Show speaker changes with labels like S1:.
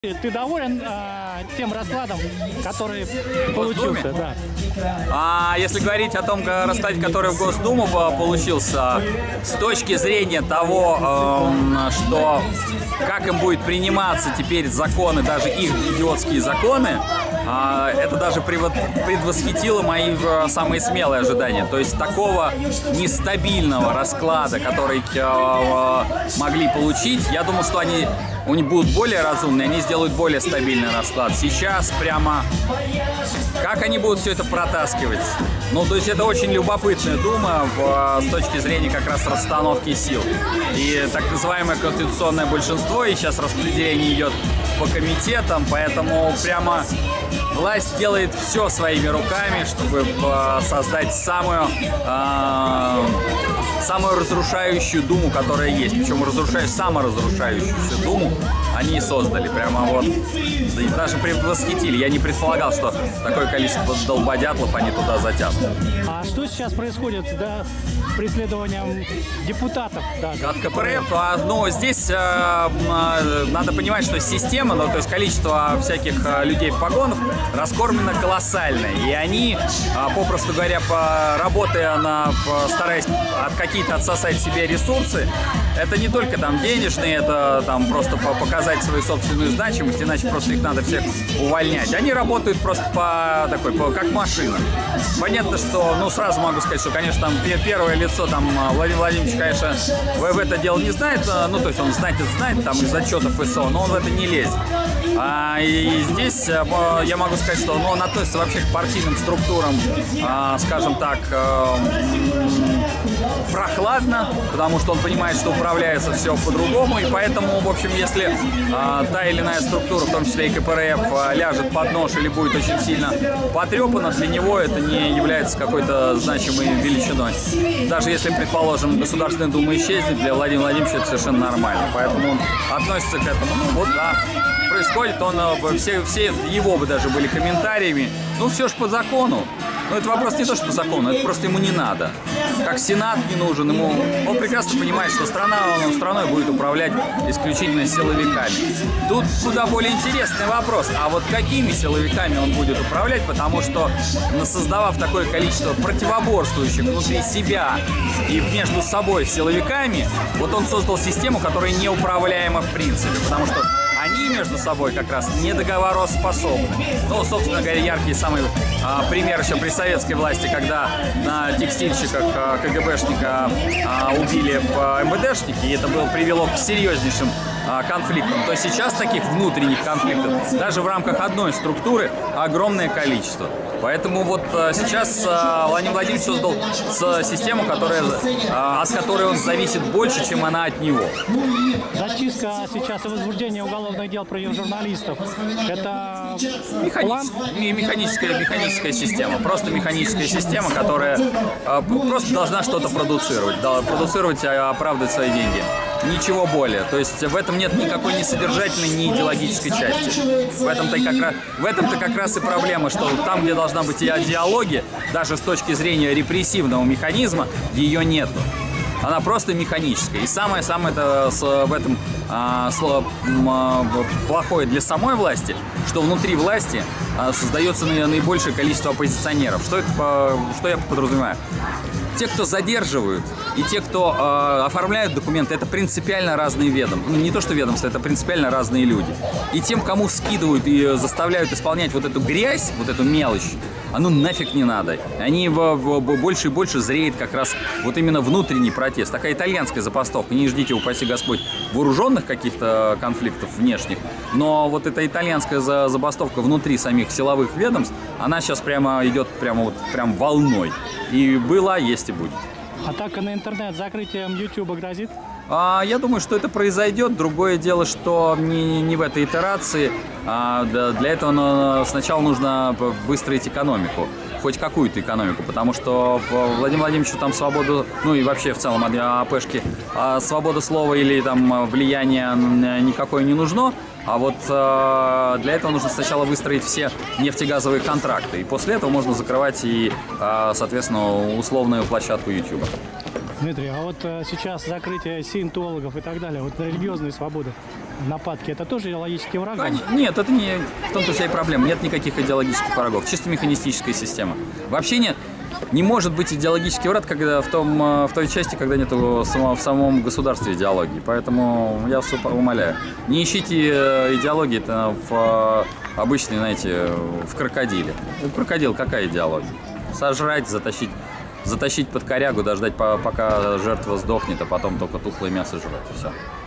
S1: Ты доволен тем раскладом, который получился? Да.
S2: Если говорить о том раскладе, который в Госдуму получился, с точки зрения того, что как им будет приниматься теперь законы, даже их идиотские законы, это даже предвосхитило мои самые смелые ожидания. То есть такого нестабильного расклада, который могли получить, я думал, что у них будут более разумные, они сделают более стабильный расклад. Сейчас прямо как они будут все это протаскивать? Ну, то есть это очень любопытная дума с точки зрения как раз расстановки сил. И так называемое конституционное большинство, и сейчас распределение идет по комитетам, поэтому прямо власть делает все своими руками, чтобы создать самую разрушающую думу, которая есть. Причем саморазрушающуюся думу они и создали. Прямо вот. И даже предвосхитили. Я не предполагал, что такое количество долбодятлов они туда затянут.
S1: А что сейчас происходит с преследованием депутатов?
S2: От КПРФ? Здесь надо понимать, что система, то есть количество всяких людей в погонах раскормлено колоссальное. И они, попросту говоря, работая стараясь какие-то отсосать себе ресурсы, это не только там денежные, это там просто показать свою собственную значимость, иначе просто их надо всех увольнять. Они работают просто как машина. Понятно, что, сразу могу сказать, что, конечно, там первое лицо, там, Владимир Владимирович, конечно, в это дело не знает, то есть он знает, там, из отчетов ИСО, но он в это не лезет. И здесь я могу сказать, что он относится вообще к партийным структурам, скажем так, прохладно, потому что он понимает, что управляется все по-другому, и поэтому, в общем, если та или иная структура, в том числе и КПРФ, ляжет под нож или будет очень сильно потрепана, для него это не является какой-то значимой величиной. Даже если, предположим, Государственная Дума исчезнет, для Владимира Владимировича это совершенно нормально, поэтому он относится к этому. Происходит, все его бы даже были комментариями, все ж по закону. Но это вопрос не то, что по закону, это просто ему не надо. Как Сенат не нужен, он прекрасно понимает, что страной будет управлять исключительно силовиками. Тут куда более интересный вопрос, а вот какими силовиками он будет управлять, потому что, создавав такое количество противоборствующих внутри себя и между собой силовиками, вот он создал систему, которая неуправляема в принципе, потому что они между собой как раз не договороспособны. Собственно говоря, яркий самый пример еще при советской власти, когда на текстильщиках КГБшника убили МВДшники, и это привело к серьезнейшим конфликтам. То сейчас таких внутренних конфликтов даже в рамках одной структуры огромное количество. Поэтому вот сейчас Владимир Владимирович создал систему, от которой он зависит больше, чем она от него.
S1: Зачистка сейчас и возбуждение уголовных дел против журналистов – это
S2: механическая система. Просто механическая система, которая просто должна что-то продуцировать. Продуцировать и оправдывать свои деньги. Ничего более. То есть в этом нет никакой ни содержательной, ни идеологической части. В этом-то как раз и проблема, что там, где должна быть идеология, даже с точки зрения репрессивного механизма, ее нету. Она просто механическая. И самое в этом плохое для самой власти, что внутри власти создается наибольшее количество оппозиционеров. Что я подразумеваю? Те, кто задерживают, и те, кто оформляют документы, это принципиально разные ведомства. Не то, что ведомства, это принципиально разные люди. И тем, кому скидывают и заставляют исполнять вот эту грязь, вот эту мелочь, оно нафиг не надо. Они больше и больше зреет как раз вот именно внутренний протест. Такая итальянская забастовка. Не ждите, упаси Господь, вооруженных каких-то конфликтов внешних. Но вот эта итальянская забастовка внутри самих силовых ведомств, она сейчас прямо идет прям волной. И была, есть и будет.
S1: Атака на интернет закрытием YouTube грозит?
S2: Я думаю, что это произойдет. Другое дело, что не в этой итерации. Для этого сначала нужно выстроить экономику. Хоть какую-то экономику, потому что Владимиру Владимировичу там свободу, и вообще в целом АПшки, свобода слова или там влияние никакое не нужно. А вот для этого нужно сначала выстроить все нефтегазовые контракты. И после этого можно закрывать и, соответственно, условную площадку YouTube.
S1: Дмитрий, а вот сейчас закрытие сиентологов и так далее, вот религиозные свободы, нападки, это тоже идеологический враг?
S2: Нет, это не в том-то вся и проблема. Нет никаких идеологических врагов. Чисто механистическая система. Вообще не может быть идеологический враг, когда в той части, когда нет в самом государстве идеологии. Поэтому я вас умоляю, не ищите идеологии-то в обычной, знаете, в крокодиле. Крокодил какая идеология? Сожрать, затащить под корягу, дождать, пока жертва сдохнет, а потом только тухлое мясо жрать. Все.